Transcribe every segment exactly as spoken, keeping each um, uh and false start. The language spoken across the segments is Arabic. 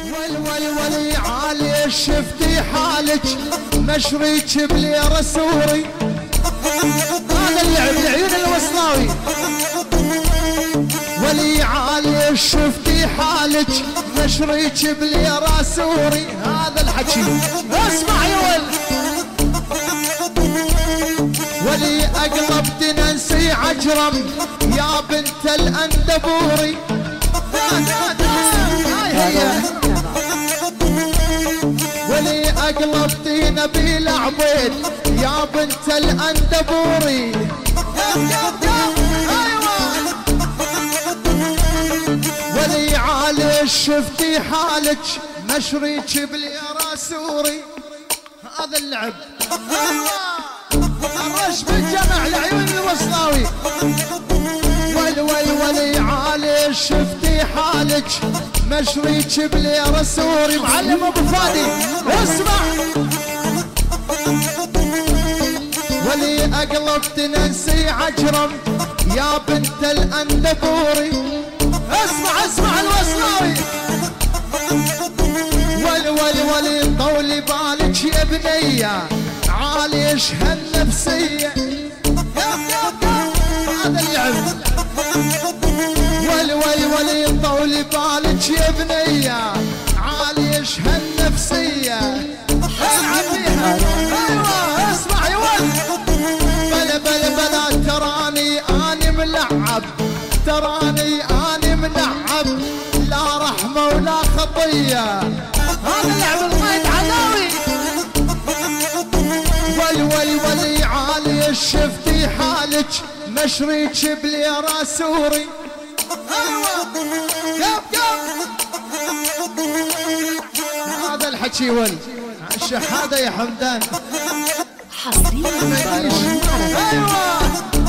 والولي عالي شفتي حالك مشريك بليرة سوري. هذا اللعب العيون الوصلاوي. ولي عالي شفتي حالك مشريك بليرة سوري. هذا الحكي اسمع يا ول. ولي اقلبت ننسي عجرم يا بنت الاندبوري. هاي هي. ولي اقلبتي نبيل عبيد يا بنت الاندبوري. ولي عالي شفتي حالك مشريك بليرة سوري. هذا اللعب الرش بالجمع العيون الوصلاوي. ول ول ولي عالي شفتي حالك مشريك بليرة سوري. معلم ابو فادي اسمع. ولي اقلبت ننسي عجرم يا بنت الاندبوري. اسمع اسمع الوصلاوي. ول ول ولي طولي بالك يا بنيه عالي هالنفسيه. هذا اللعب. ول ول ولي طولي بالك يا بنيه عالي هالنفسيه. العب فيها. ايوه اسمع يا ولد. بلا بلا بلا تراني اني ملعب. تراني اني ملعب لا رحمه ولا خطيه. هذا لعب القيد عداوي. ول ول ولي عالي شفتي حالك مشريك بليرة سوري. ايوه قف قف. هذا الحكي ول الشحاده يا حمدان. حصريا ايوه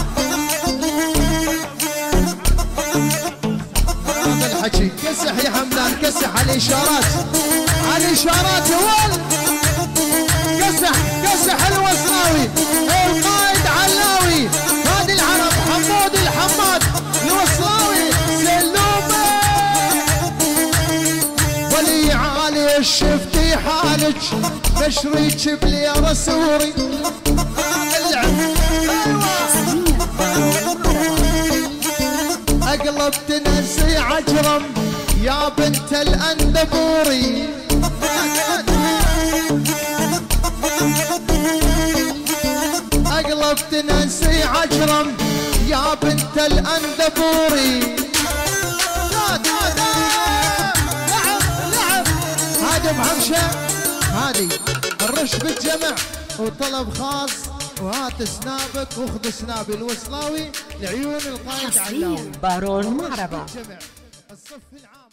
هذا الحكي. كسح يا حمدان كسح على الاشارات. على الاشارات يا ول. كسح كسح الوصلاوي. القائد علاوي. هادي العرب حمود الحماد الوصلاوي سلومه. ولي عالي شفتي حالك مشريك بليرة سوري. اللعب. اقلبت ننسي عجرم يا بنت الاندبوري. اقلبت ننسي عجرم يا بنت الاندبوري. لا لا لا. لعب لعب. هادي بحمشه. هادي الرش بالجمع وطلب خاص. وهات سنابك واخذ سنابي الوصلاوي لعيون القائد علاوي. بارون معربة. الصف العام.